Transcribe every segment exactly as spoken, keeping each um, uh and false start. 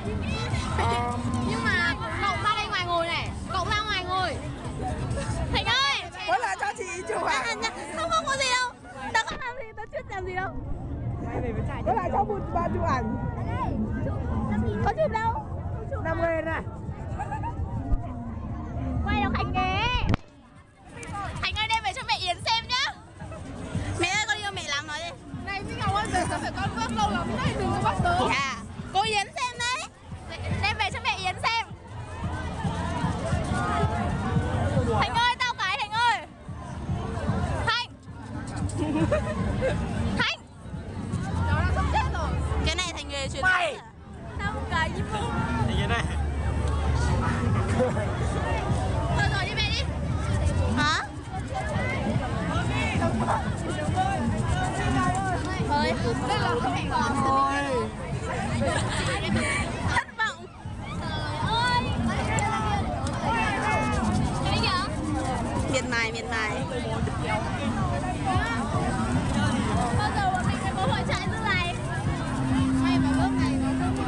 um... Nhưng mà cậu ra đây ngoài ngồi này, cậu ra ngoài ngồi. Thành ơi, có là cho chị chụp à? Không không có gì đâu, tao không làm gì, tao chưa làm gì đâu. Có là cho một ba chụp ảnh. Có chụp đâu? Năm mươi nè. Quay đâu Thành ghé. Thành ơi đem về cho mẹ Yến xem nhá. Mẹ ơi con yêu mẹ lắm nói đi. Này Minh Ngọc ơi, giờ sao phải con bước lâu lắm đấy, đừng có bắt tớ. Dạ, cô Yến xem đấy. Đem về cho mẹ Yến xem. Thành ơi, tao cái Thành ơi. Thành. Thành. Nó đang sắp chết rồi. Cái này Thành nghề truyền Mày. thống. Tao một cái như vậy. Như thế này. Thôi rồi đi về đi. Hả? Thôi, Đây là không bị ngọt Thôi. thất vọng. Trời ơi. Cái gì hả? Miệt mài, miệt mài. Bao giờ bọn mình sẽ có hội trại như này? Ngay vào lớp này nó rất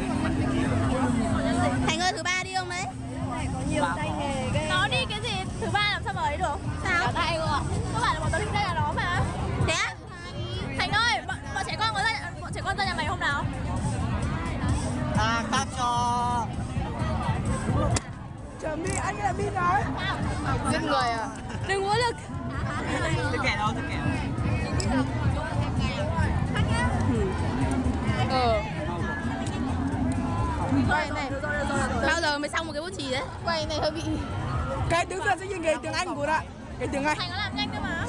Thành ơi, thứ ba đi không đấy? có nhiều tay nghề ghê. Nó đi cái gì? Thứ ba làm sao mà ấy được? Sao? Tay cơ ạ. Các bạn là bọn tao thích đây là nó mà. Thế á? Thành ơi, bọn, bọn trẻ con có ra bọn trẻ con ra nhà mày hôm nào? À, cắt cho. Chờ Mi, anh là Mi nói. Giết người à? Đừng có lực. Tôi kẻ đâu, tôi kẻ. Ờ. Quay này. Bao giờ mới xong một cái bút chì đấy? Quay này hơi bị. Cái tiếng Việt sẽ như nghề tiếng Anh của đó. Cái tiếng Anh. Thành nó làm nhanh cơ mà.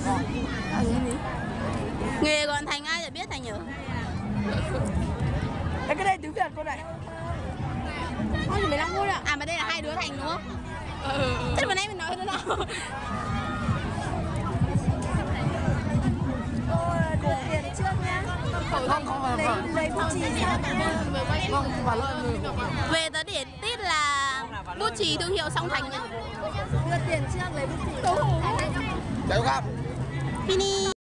Nghề còn Thành ai để biết Thành nhớ. Cái này tiếng Việt cô này. Ôi chỉ mười lăm phút ạ. À mà đây là hai đứa Thành đúng không? Ừ. Thế vừa nãy mình nói thế nào? Cô được tiền trước nhá. Không, không, không, Lấy không. lấy bút chì sau. Không, vào lợi người. Về tớ để tít là bút chì thương hiệu Song Thành nhá. Đưa tiền trước lấy bút chì. Chào các. Fini.